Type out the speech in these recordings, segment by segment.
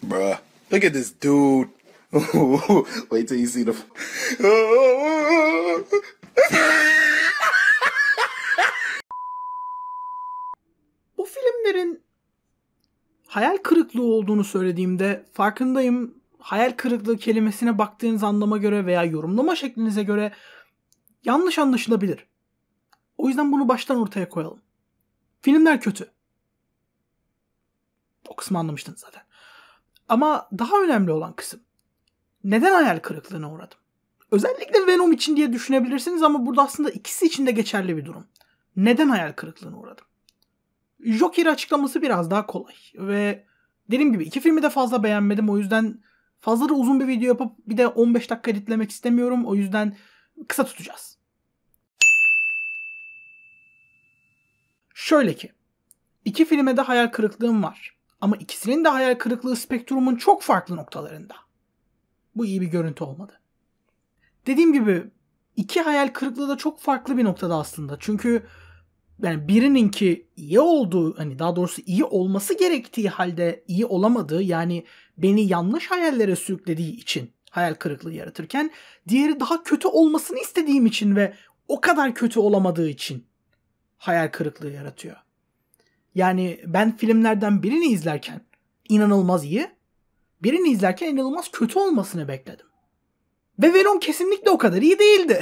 Bruh, look at this dude. Wait till you see the... Bu filmlerin hayal kırıklığı olduğunu söylediğimde farkındayım. Hayal kırıklığı kelimesine baktığınız anlama göre veya yorumlama şeklinize göre yanlış anlaşılabilir. O yüzden bunu baştan ortaya koyalım. Filmler kötü. O kısmı anlamıştınız zaten. Ama daha önemli olan kısım. Neden hayal kırıklığına uğradım? Özellikle Venom için diye düşünebilirsiniz ama burada aslında ikisi için de geçerli bir durum. Neden hayal kırıklığına uğradım? Joker'i açıklaması biraz daha kolay. Ve dediğim gibi iki filmi de fazla beğenmedim. O yüzden fazla da uzun bir video yapıp bir de 15 dakika editlemek istemiyorum. O yüzden kısa tutacağız. Şöyle ki, iki filme de hayal kırıklığım var. Ama ikisinin de hayal kırıklığı spektrumun çok farklı noktalarında. Bu iyi bir görüntü olmadı. Dediğim gibi iki hayal kırıklığı da çok farklı bir noktada aslında. Çünkü yani birininki iyi olduğu, hani daha doğrusu iyi olması gerektiği halde iyi olamadığı, yani beni yanlış hayallere sürüklediği için hayal kırıklığı yaratırken diğeri daha kötü olmasını istediğim için ve o kadar kötü olamadığı için hayal kırıklığı yaratıyor. Yani ben filmlerden birini izlerken inanılmaz iyi, birini izlerken inanılmaz kötü olmasını bekledim. Ve Venom kesinlikle o kadar iyi değildi.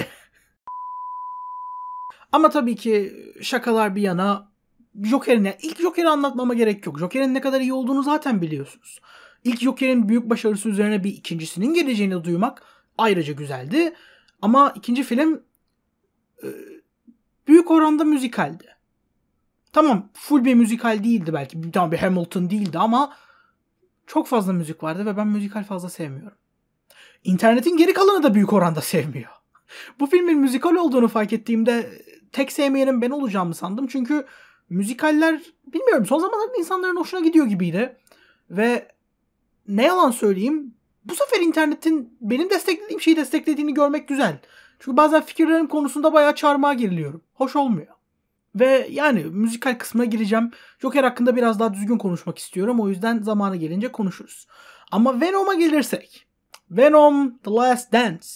Ama tabii ki şakalar bir yana, ilk Joker'i anlatmama gerek yok. Joker'in ne kadar iyi olduğunu zaten biliyorsunuz. İlk Joker'in büyük başarısı üzerine bir ikincisinin geleceğini duymak ayrıca güzeldi. Ama ikinci film büyük oranda müzikaldi. Tamam, full bir müzikal değildi belki. Tamam, bir Hamilton değildi ama çok fazla müzik vardı ve ben müzikal fazla sevmiyorum. İnternetin geri kalanı da büyük oranda sevmiyor. Bu filmin müzikal olduğunu fark ettiğimde tek sevmeyenin ben olacağımı sandım. Çünkü müzikaller, bilmiyorum, son zamanlarda insanların hoşuna gidiyor gibiydi. Ve ne yalan söyleyeyim, bu sefer internetin benim desteklediğim şeyi desteklediğini görmek güzel. Çünkü bazen fikirlerim konusunda bayağı çarmıha giriliyorum. Hoş olmuyor. Ve yani müzikal kısmına gireceğim. Joker hakkında biraz daha düzgün konuşmak istiyorum. O yüzden zamanı gelince konuşuruz. Ama Venom'a gelirsek. Venom The Last Dance.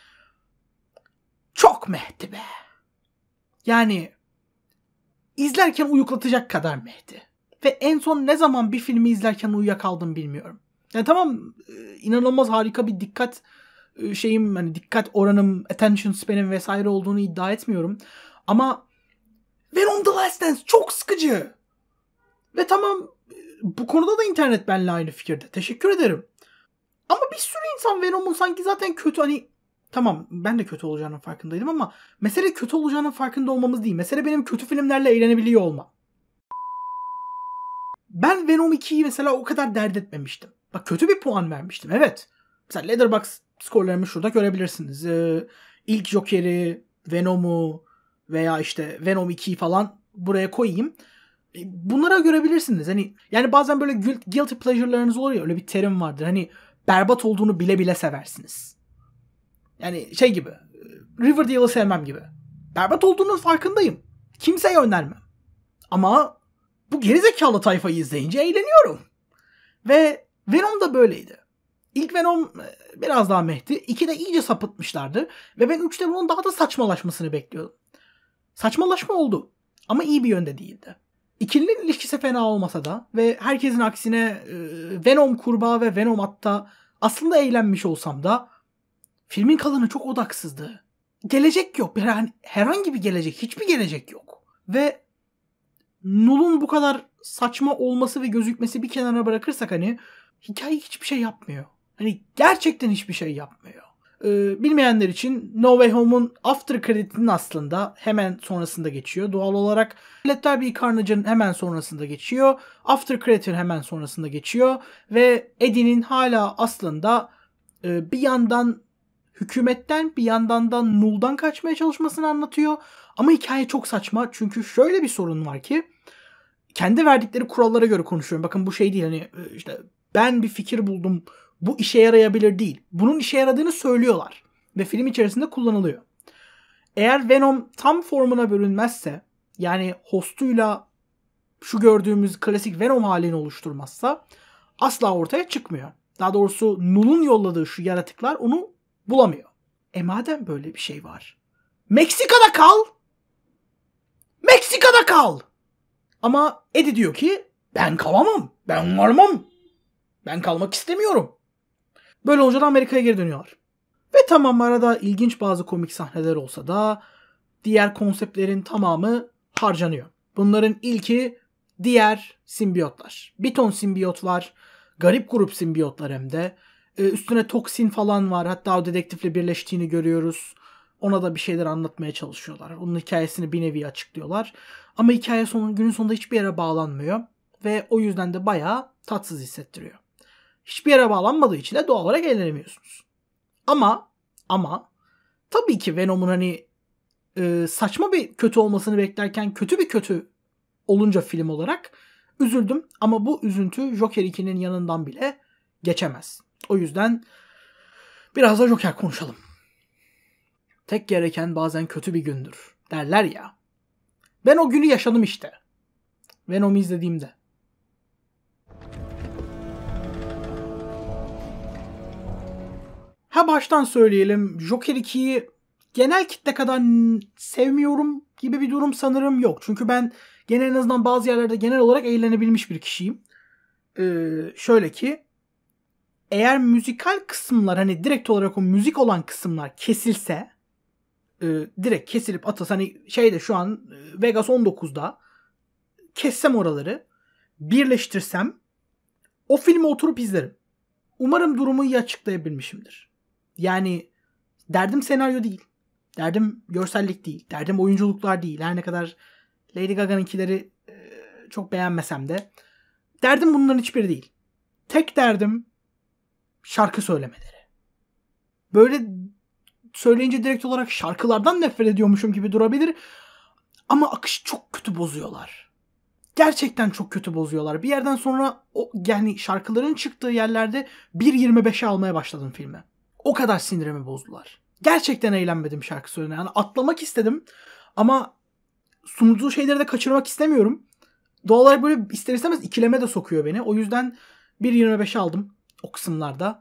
Çok mehdi be. Yani izlerken uyuklatacak kadar mehdi. Ve en son ne zaman bir filmi izlerken uyuyakaldım bilmiyorum. Yani tamam, inanılmaz harika bir dikkat hani dikkat oranım, attention span'im vesaire olduğunu iddia etmiyorum. Ama Venom The Last Dance çok sıkıcı. Ve tamam, bu konuda da internet benimle aynı fikirde. Teşekkür ederim. Ama bir sürü insan Venom'un sanki zaten kötü, hani tamam, ben de kötü olacağının farkındaydım ama mesele kötü olacağının farkında olmamız değil. Mesele benim kötü filmlerle eğlenebiliyor olmam. Ben Venom 2'yi mesela o kadar dert etmemiştim. Bak, kötü bir puan vermiştim, evet. Mesela Letterboxd skorlarımı şurada görebilirsiniz. İlk Joker'i, Venom'u veya işte Venom 2'yi falan buraya koyayım. Bunlara görebilirsiniz. Hani yani bazen böyle guilty pleasure'larınız olur ya, öyle bir terim vardır. Hani berbat olduğunu bile bile seversiniz. Yani şey gibi, Riverdale'ı sevmem gibi. Berbat olduğunun farkındayım. Kimseye önermem. Ama bu gerizekalı tayfayı izleyince eğleniyorum. Ve Venom da böyleydi. İlk Venom biraz daha mehdi. 2'de iyice sapıtmışlardı. Ve ben 3'te bunun daha da saçmalaşmasını bekliyordum. Saçmalaşma oldu. Ama iyi bir yönde değildi. İkilinin ilişkisi fena olmasa da ve herkesin aksine Venom kurbağa ve Venom atta aslında eğlenmiş olsam da filmin kalanı çok odaksızdı. Gelecek yok. Herhangi bir gelecek. Hiçbir gelecek yok. Ve Null'un bu kadar saçma olması ve gözükmesi bir kenara bırakırsak hani hikaye hiçbir şey yapmıyor. Hani gerçekten hiçbir şey yapmıyor. Bilmeyenler için No Way Home'un after credit'inin aslında hemen sonrasında geçiyor. Doğal olarak Let There Be Carnage'ın hemen sonrasında geçiyor. After credit'in hemen sonrasında geçiyor. Ve Eddie'nin hala aslında bir yandan hükümetten, bir yandan da Null'dan kaçmaya çalışmasını anlatıyor. Ama hikaye çok saçma. Çünkü şöyle bir sorun var ki kendi verdikleri kurallara göre konuşuyorum. Bakın, bu şey değil, hani işte ben bir fikir buldum, bu işe yarayabilir değil. Bunun işe yaradığını söylüyorlar. Ve film içerisinde kullanılıyor. Eğer Venom tam formuna bölünmezse, yani hostuyla şu gördüğümüz klasik Venom halini oluşturmazsa, asla ortaya çıkmıyor. Daha doğrusu Null'un yolladığı şu yaratıklar onu bulamıyor. Madem böyle bir şey var, Meksika'da kal! Meksika'da kal! Ama Eddie diyor ki ben kalamam, ben varmam, ben kalmak istemiyorum. Böyle olunca da Amerika'ya geri dönüyorlar. Ve tamam, arada ilginç bazı komik sahneler olsa da diğer konseptlerin tamamı harcanıyor. Bunların ilki diğer simbiyotlar. Bir ton simbiyot var. Garip grup simbiyotlar hem de. Üstüne toksin falan var. Hatta o dedektifle birleştiğini görüyoruz. Ona da bir şeyler anlatmaya çalışıyorlar. Onun hikayesini bir nevi açıklıyorlar. Ama hikaye günün sonunda hiçbir yere bağlanmıyor. Ve o yüzden de bayağı tatsız hissettiriyor. Hiçbir yere bağlanmadığı için de doğal olarak eğlenemiyorsunuz. Ama tabii ki Venom'un hani saçma bir kötü olmasını beklerken kötü bir kötü olunca film olarak üzüldüm. Ama bu üzüntü Joker 2'nin yanından bile geçemez. O yüzden biraz da Joker konuşalım. Tek gereken bazen kötü bir gündür derler ya. Ben o günü yaşadım işte. Venom'u izlediğimde. Baştan söyleyelim. Joker 2'yi genel kitle kadar sevmiyorum gibi bir durum sanırım yok. Çünkü ben gene en azından bazı yerlerde genel olarak eğlenebilmiş bir kişiyim. Şöyle ki eğer müzikal kısımlar hani direkt olarak o müzik olan kısımlar kesilse direkt kesilip atılsa hani şeyde şu an Vegas 19'da kessem oraları birleştirsem o filmi oturup izlerim. Umarım durumu iyi açıklayabilmişimdir. Yani derdim senaryo değil. Derdim görsellik değil. Derdim oyunculuklar değil. Her ne kadar Lady Gaga'nınkileri çok beğenmesem de. Derdim bunların hiçbiri değil. Tek derdim şarkı söylemeleri. Böyle söyleyince direkt olarak şarkılardan nefret ediyormuşum gibi durabilir. Ama akışı çok kötü bozuyorlar. Gerçekten çok kötü bozuyorlar. Bir yerden sonra yani şarkıların çıktığı yerlerde 1.25'e almaya başladım filme. O kadar sinirimi bozdular. Gerçekten eğlenmedim şarkı söylemeye. Yani atlamak istedim ama sunduğu şeyleri de kaçırmak istemiyorum. Doğal olarak böyle ister istemez ikileme de sokuyor beni. O yüzden 1.25'e aldım o kısımlarda.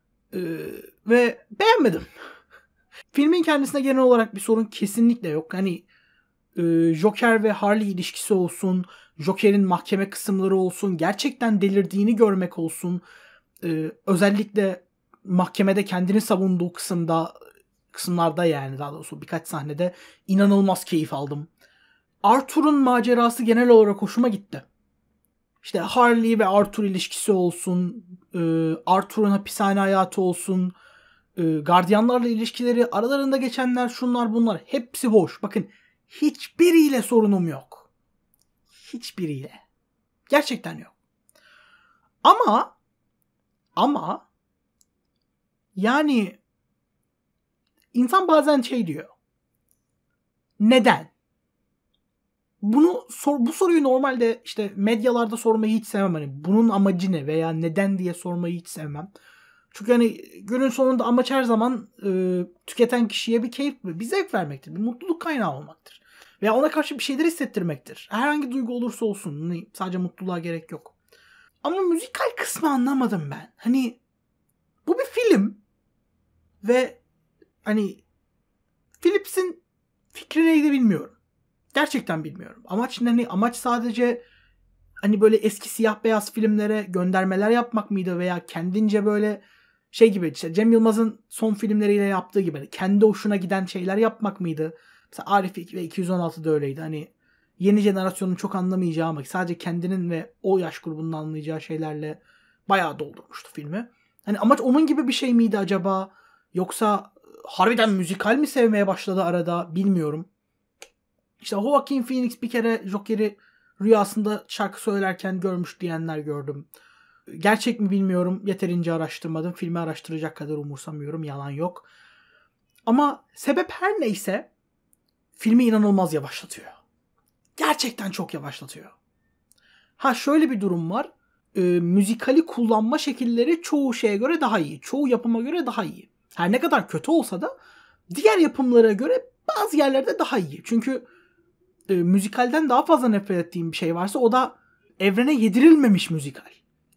Ve beğenmedim. Filmin kendisine genel olarak bir sorun kesinlikle yok. Hani Joker ve Harley ilişkisi olsun, Joker'in mahkeme kısımları olsun, gerçekten delirdiğini görmek olsun. Özellikle mahkemede kendini savunduğu kısımlarda yani daha doğrusu birkaç sahnede inanılmaz keyif aldım. Arthur'un macerası genel olarak hoşuma gitti. İşte Harley ve Arthur ilişkisi olsun, Arthur'un hapishane hayatı olsun, gardiyanlarla ilişkileri, aralarında geçenler, şunlar bunlar hepsi hoş. Bakın hiçbiriyle sorunum yok. Hiçbiriyle. Gerçekten yok. Ama yani insan bazen şey diyor. Neden? Bu soruyu normalde işte medyalarda sormayı hiç sevmem. Hani bunun amacı ne veya neden diye sormayı hiç sevmem. Çünkü hani günün sonunda amaç her zaman tüketen kişiye bir keyif, bir zevk vermektir. Bir mutluluk kaynağı olmaktır. Veya ona karşı bir şeyler hissettirmektir. Herhangi duygu olursa olsun. Hani sadece mutluluğa gerek yok. Ama müzikal kısmı anlamadım ben. Hani bu bir film ve hani Phillips'in fikri neydi bilmiyorum. Gerçekten bilmiyorum. Amaç sadece hani böyle eski siyah beyaz filmlere göndermeler yapmak mıydı veya kendince böyle şey gibi işte Cem Yılmaz'ın son filmleriyle yaptığı gibi hani kendi hoşuna giden şeyler yapmak mıydı? Mesela Arif ve 216'da öyleydi. Hani yeni jenerasyonun çok anlamayacağı ama sadece kendinin ve o yaş grubunun anlayacağı şeylerle bayağı doldurmuştu filmi. Hani amaç onun gibi bir şey miydi acaba? Yoksa harbiden müzikal mi sevmeye başladı arada bilmiyorum. İşte Joaquin Phoenix bir kere Joker'i rüyasında şarkı söylerken görmüş diyenler gördüm. Gerçek mi bilmiyorum. Yeterince araştırmadım. Filmi araştıracak kadar umursamıyorum. Yalan yok. Ama sebep her neyse filmi inanılmaz yavaşlatıyor. Gerçekten çok yavaşlatıyor. Şöyle bir durum var. Müzikali kullanma şekilleri çoğu şeye göre daha iyi. Çoğu yapıma göre daha iyi. Her ne kadar kötü olsa da diğer yapımlara göre bazı yerlerde daha iyi. Çünkü müzikalden daha fazla nefret ettiğim bir şey varsa o da evrene yedirilmemiş müzikal.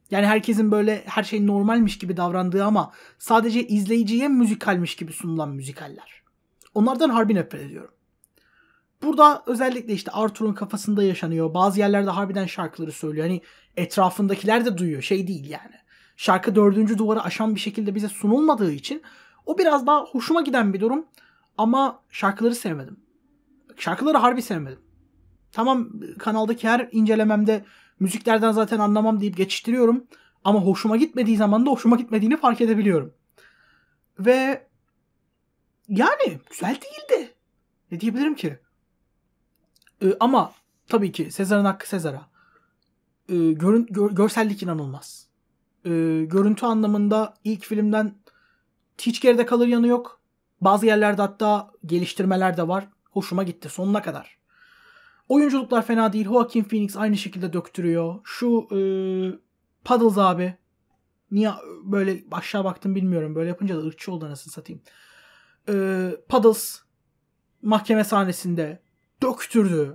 Yani herkesin böyle her şey normalmiş gibi davrandığı ama sadece izleyiciye müzikalmiş gibi sunulan müzikaller. Onlardan harbi nefret ediyorum. Burada özellikle işte Arthur'un kafasında yaşanıyor. Bazı yerlerde harbiden şarkıları söylüyor. Hani etrafındakiler de duyuyor. Şey değil yani. Şarkı dördüncü duvarı aşan bir şekilde bize sunulmadığı için o biraz daha hoşuma giden bir durum. Ama şarkıları sevmedim. Şarkıları harbi sevmedim. Tamam, kanaldaki her incelememde müziklerden zaten anlamam deyip geçiştiriyorum. Ama hoşuma gitmediği zaman da hoşuma gitmediğini fark edebiliyorum. Ve yani güzel değildi. Ne diyebilirim ki? Ama tabii ki Sezar'ın hakkı Sezar'a. Görsellik inanılmaz. Görüntü anlamında ilk filmden hiç geride kalır yanı yok. Bazı yerlerde hatta geliştirmeler de var. Hoşuma gitti sonuna kadar. Oyunculuklar fena değil. Joaquin Phoenix aynı şekilde döktürüyor. Şu Puddles abi. Niye böyle aşağı baktım bilmiyorum. Böyle yapınca da ırkçı oldu anasını satayım. Puddles mahkeme sahnesinde döktürdü.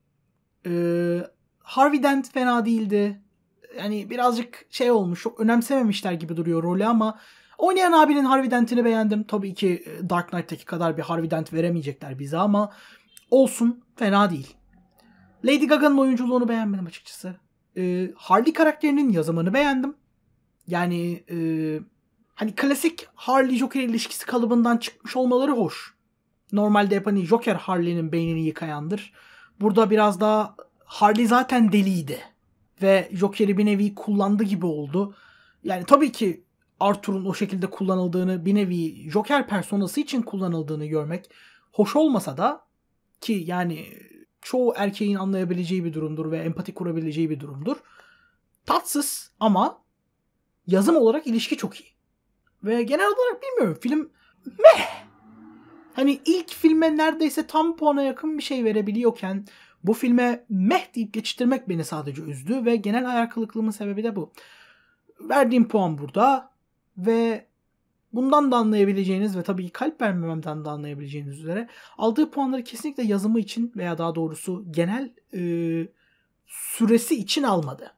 Harvey Dent fena değildi. Yani birazcık şey olmuş. Çok önemsememişler gibi duruyor rolü ama oynayan abinin Harvey Dent'ini beğendim. Tabii ki Dark Knight'taki kadar bir Harvey Dent veremeyecekler bize ama olsun, fena değil. Lady Gaga'nın oyunculuğunu beğenmedim açıkçası. Harley karakterinin yazımını beğendim. Yani hani klasik Harley Joker ilişkisi kalıbından çıkmış olmaları hoş. Normalde hep hani Joker Harley'nin beynini yıkayandır. Burada biraz daha Harley zaten deliydi. Ve Joker'i bir nevi kullandı gibi oldu. Yani tabii ki Arthur'un o şekilde kullanıldığını, bir nevi Joker personası için kullanıldığını görmek hoş olmasa da, ki yani çoğu erkeğin anlayabileceği bir durumdur ve empati kurabileceği bir durumdur. Tatsız ama yazım olarak ilişki çok iyi. Ve genel olarak bilmiyorum, film meh. Hani ilk filme neredeyse tam puana yakın bir şey verebiliyorken bu filme meh deyip geçiştirmek beni sadece üzdü ve genel hayal kırıklığımın sebebi de bu. Verdiğim puan burada ve bundan da anlayabileceğiniz ve tabii ki kalp vermememden de anlayabileceğiniz üzere aldığı puanları kesinlikle yazımı için veya daha doğrusu genel süresi için almadı.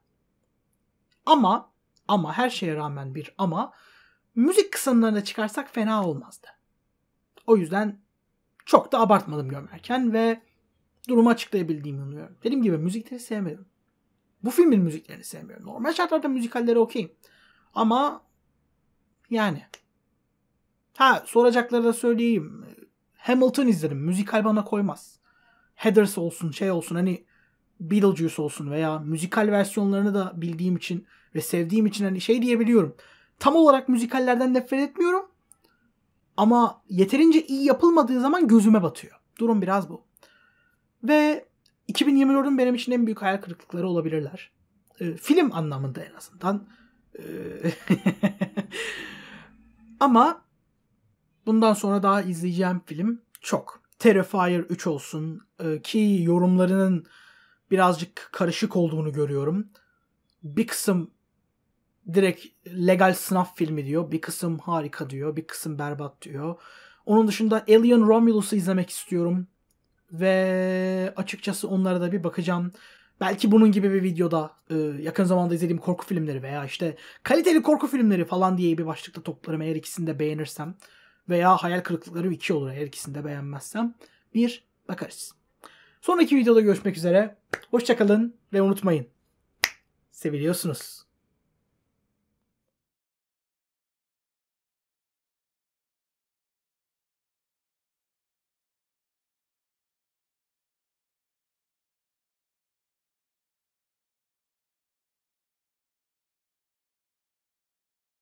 Ama her şeye rağmen bir ama müzik kısımlarına çıkarsak fena olmazdı. O yüzden çok da abartmadım gömerken ve durumu açıklayabildiğimi umuyorum. Dediğim gibi müzikleri sevmiyorum. Bu filmin müziklerini sevmiyorum. Normal şartlarda müzikalleri okeyim. Ama yani. Soracakları da söyleyeyim. Hamilton izledim. Müzikal bana koymaz. Heathers olsun, şey olsun, hani Beetlejuice olsun veya müzikal versiyonlarını da bildiğim için ve sevdiğim için hani şey diyebiliyorum. Tam olarak müzikallerden nefret etmiyorum. Ama yeterince iyi yapılmadığı zaman gözüme batıyor. Durum biraz bu. Ve 2024'ün benim için en büyük hayal kırıklıkları olabilirler. Film anlamında en azından. Ama bundan sonra daha izleyeceğim film çok. Terrifier 3 olsun ki yorumlarının birazcık karışık olduğunu görüyorum. Bir kısım direkt legal sınav filmi diyor. Bir kısım harika diyor. Bir kısım berbat diyor. Onun dışında Alien Romulus'u izlemek istiyorum. Ve açıkçası onlara da bir bakacağım. Belki bunun gibi bir videoda yakın zamanda izlediğim korku filmleri veya işte kaliteli korku filmleri falan diye bir başlıkta toplarım eğer ikisini de beğenirsem. Veya hayal kırıklıkları 2 olur eğer ikisini de beğenmezsem. Bir bakarız. Sonraki videoda görüşmek üzere. Hoşça kalın ve unutmayın. Seviliyorsunuz.